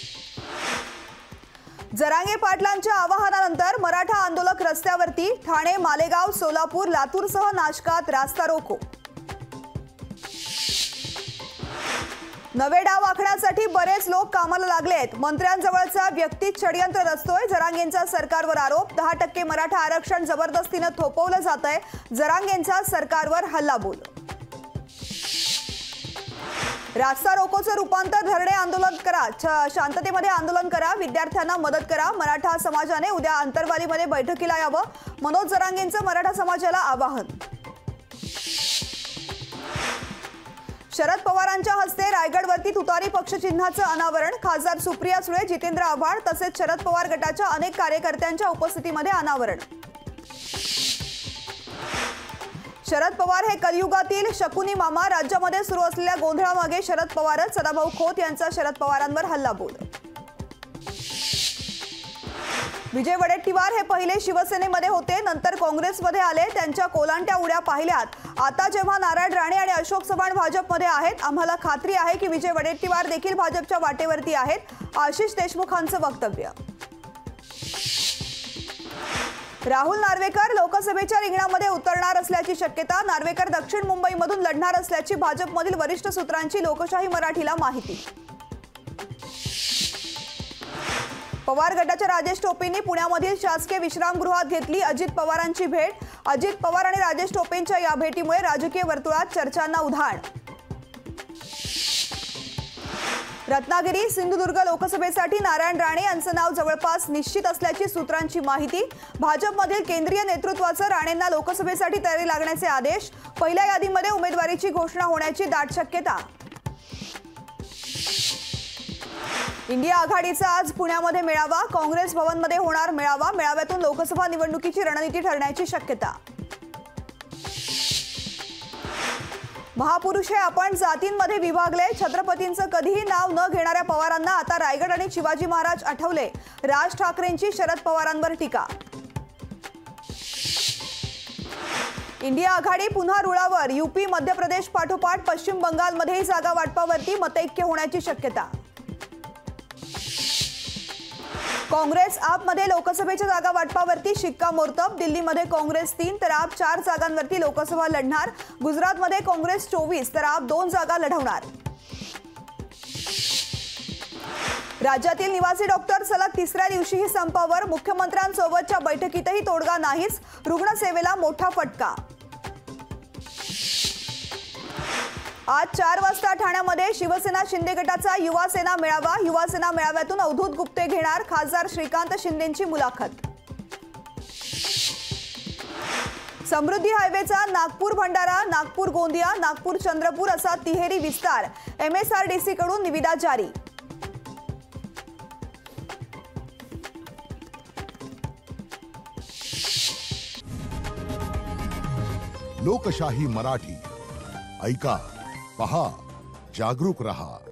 जरांगे पाटलांच्या आवाहनानंतर मराठा आंदोलक रस्त्यावरती। ठाणे, मालेगाव, सोलापूर, लातूरसह नाशकात रास्ता रोको। नवे डाव आखण्यासाठी बरेच लोक कामाला लागलेत। मंत्र्यांजवळचा व्यक्ती षडयंत्र रचतोय। जरांगेंचा सरकारवर आरोप। 10% मराठा आरक्षण जबरदस्तीने थोपवलं जातंय। जरांगेंचा सरकारवर हल्लाबोल। रास्ता रोकोचं रूपांतर धरणे आंदोलन करा। शांततेमध्ये आंदोलन करा। विद्यार्थ्यांना मदत करा। मराठा समाजाने उद्या अंतरवालीमध्ये बैठकीला यावं। मनोज जरांगेंचं मराठा समाजाला आवाहन। शरद पवारांच्या हस्ते रायगडवरती तुतारी पक्षचिन्हाचं अनावरण। खासदार सुप्रिया सुळे, जितेंद्र आव्हाड तसेच शरद पवार गटाच्या अनेक कार्यकर्त्यांच्या उपस्थितीमध्ये अनावरण। शरद पवार हे कलियुगातील शकुनी मामा। राज्यामध्ये सुरू असलेल्या गोंधळामागे शरद पवारच। सदाभाऊ खोत यांचा शरद पवारांवर हल्लाबोल। विजय वडेट्टीवार हे पहिले शिवसेनेमध्ये होते, नंतर काँग्रेसमध्ये आले। त्यांच्या कोलांट्या उड्या पाहिल्यात। आता जेव्हा नारायण राणे आणि अशोक चव्हाण भाजपमध्ये आहेत, आम्हाला खात्री आहे की विजय वडेट्टीवार देखील भाजपच्या वाटेवरती आहेत। आशिष देशमुखांचं वक्तव्य। राहुल नार्वेकर लोकसभेच्या रिंगणामध्ये उतरणार असल्याची शक्यता। नार्वेकर दक्षिण मुंबईमधून लढणार असल्याची भाजपमधील वरिष्ठ सूत्रांची लोकशाही मराठीला माहिती। पवार गटाच्या राजेश टोपेंनी पुण्यामधील शासकीय विश्रामगृहात घेतली अजित पवारांची भेट। अजित पवार आणि राजेश टोपेंच्या या भेटीमुळे राजकीय वर्तुळात चर्चांना उधाण। रत्नागिरी, सिंधुदुर्ग लोकसभेसाठी नारायण राणे यांचं नाव जवळपास निश्चित असल्याची सूत्रांची माहिती। भाजपमधील केंद्रीय नेतृत्वाचं राणेंना लोकसभेसाठी तयारी लागण्याचे आदेश। पहिल्या यादीमध्ये उमेदवारीची घोषणा होण्याची दाट शक्यता। इंडिया आघाडीचा आज पुण्यामध्ये मेळावा। काँग्रेस भवनमध्ये होणार मेळावा। मेळाव्यातून लोकसभा निवडणुकीची रणनीती ठरण्याची शक्यता। महापुरुष हे आपण जातींमध्ये विभागले। छत्रपतींचं कधीही नाव न घेणाऱ्या पवारांना आता रायगड आणि शिवाजी महाराज आठवले। राज ठाकरेंची शरद पवारांवर टीका। इंडिया आघाडी पुन्हा रुळावर। यूपी, मध्य प्रदेश पाठोपाठ पश्चिम बंगालमध्येही जागा वाटपावरती मतैक्य होण्याची शक्यता। काँग्रेस आपमध्ये लोकसभेच्या जागा वाटपावरती शिक्कामोर्तब। दिल्लीमध्ये काँग्रेस 3 तर आप 4 जागांवरती लोकसभा लढणार। गुजरातमध्ये काँग्रेस 24 तर आप 2 जागा लढवणार। राज्यातील निवासी डॉक्टर सलग तिसऱ्या दिवशीही संपावर। मुख्यमंत्र्यांसोबतच्या बैठकीतही तोडगा नाहीच। रुग्णसेवेला मोठा फटका। आज 4 वाजता ठाण्यामध्ये शिवसेना शिंदे गटाचा युवा सेना मेळावा। युवा सेना मेळाव्यातून अवधूत गुप्ते घेणार खासदार श्रीकांत शिंदेंची मुलाखत। समृद्धी हायवेचा नागपूर भंडारा, नागपूर गोंदिया, नागपूर चंद्रपूर असा तिहेरी विस्तार। MSRDC कडून निविदा जारी। लोकशाही मराठी ऐका, पहा, जागरूक रहा।